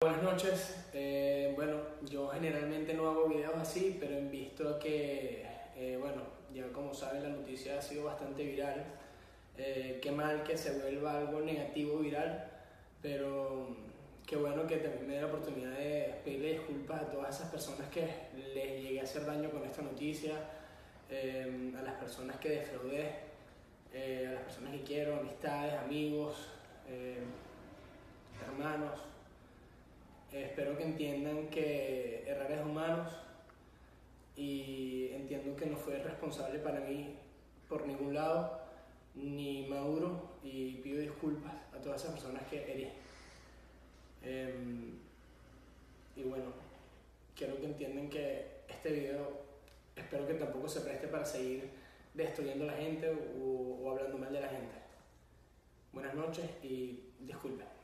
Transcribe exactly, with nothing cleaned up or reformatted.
Buenas noches. Eh, bueno, yo generalmente no hago videos así, pero en visto que, eh, bueno, ya como saben, la noticia ha sido bastante viral. Eh, qué mal que se vuelva algo negativo viral, pero qué bueno que también me dé la oportunidad de pedirle disculpas a todas esas personas que les llegué a hacer daño con esta noticia, eh, a las personas que defraudé, eh, a las personas que quiero, amistades, amigos, eh, hermanos. Eh, espero que entiendan que errar es humanos y entiendo que no fue responsable para mí por ningún lado, ni maduro, y pido disculpas a todas esas personas que herí. Eh, y bueno, quiero que entiendan que este video espero que tampoco se preste para seguir destruyendo a la gente o, o hablando mal de la gente. Buenas noches y disculpen.